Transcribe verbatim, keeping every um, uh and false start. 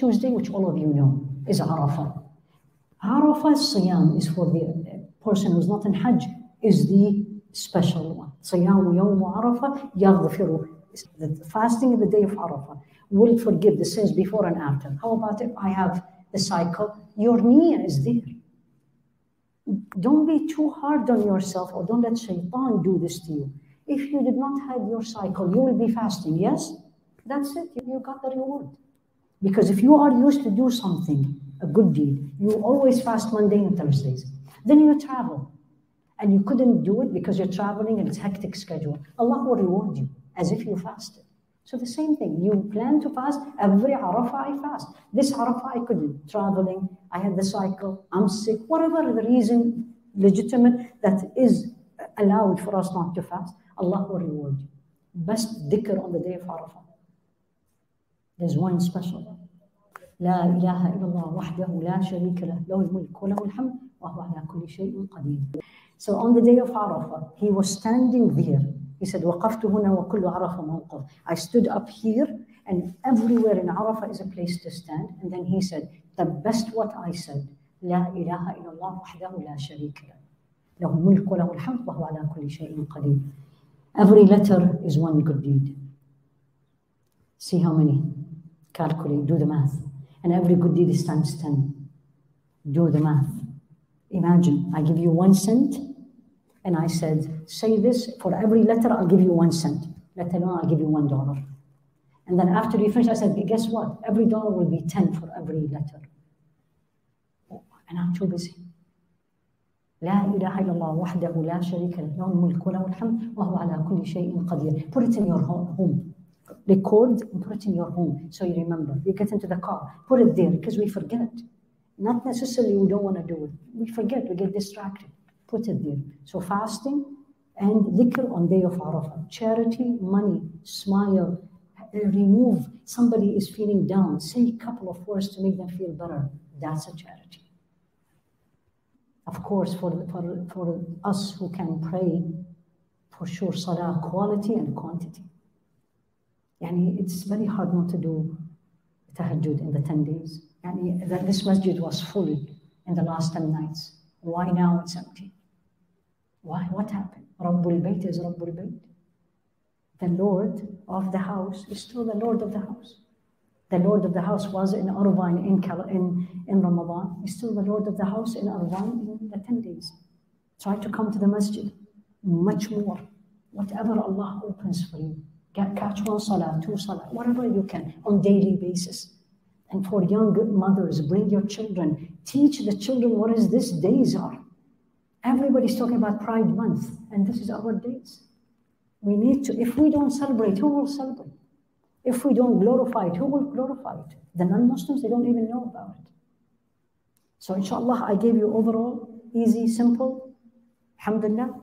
Tuesday, which all of you know, is Arafah. Arafah Siyam is for the person who's not in Hajj, is the special one. Siyam Yawm Arafah yaghfiru. The fasting of the day of Arafah will forgive the sins before and after. How about if I have the cycle? Your niyyah is there. Don't be too hard on yourself, or don't let shaitan do this to you. If you did not have your cycle, you will be fasting, yes? That's it, you got the reward. Because if you are used to do something, a good deed, you always fast Monday and Thursdays. Then you travel, and you couldn't do it because you're traveling and it's hectic schedule. Allah will reward you as if you fasted. So the same thing, you plan to fast, every Arafah I fast. This Arafah I couldn't, traveling, I had the cycle, I'm sick, whatever the reason legitimate that is allowed for us not to fast, Allah will reward you. Best dhikr on the day of Arafah. There's one special one. لا إله إلا الله وحده لا شريك له له الملك وله الحمد وهو على كل شيء قدير. So on the day of Arafah, he was standing there. He said, وقفت هنا وكل عرفة موقف. I stood up here, and everywhere in Arafah is a place to stand. And then he said, the best what I said, لا إله إلا الله وحده لا شريك له له الملك وله الحمد وهو على كل شيء قدير. Every letter is one good deed. See how many? Calculate, do the math. And every good deed is times ten. Do the math. Imagine, I give you one cent, and I said, say this, for every letter I'll give you one cent. Let alone I'll give you one dollar. And then after you finish, I said, guess what? Every dollar will be ten for every letter. Oh, and I'm too busy. لا إله إلا الله وحده لا شريك له له الملك وله الحمد وهو على كل شيء قدير. Put it in your home. Record and put it in your home so you remember. You get into the car, put it there, because we forget. Not necessarily we don't want to do it. We forget, we get distracted. Put it there. So fasting and dhikr on day of Arafah. Charity, money, smile, remove. Somebody is feeling down. Say a couple of words to make them feel better. That's a charity. Of course, for, for, for us who can pray, for sure, salah, quality and quantity. Yani it's very hard not to do tahajjud in the ten days. Yani that this masjid was full in the last ten nights. Why now it's empty? Why? What happened? Rabbul Bayt is Rabbul Bayt. The Lord of the house is still the Lord of the house. The Lord of the house was in Arbain in, in, in Ramadan. He's still the Lord of the house in Arbain in the ten days. Try to come to the masjid. Much more. Whatever Allah opens for you. Get, catch one salah, two salah, whatever you can on daily basis. And for young mothers, bring your children. Teach the children what is this days are. Everybody's talking about Pride Month, and this is our days. We need to, if we don't celebrate, who will celebrate? If we don't glorify it, who will glorify it? The non-Muslims, they don't even know about it. So inshallah, I gave you overall, easy, simple, alhamdulillah.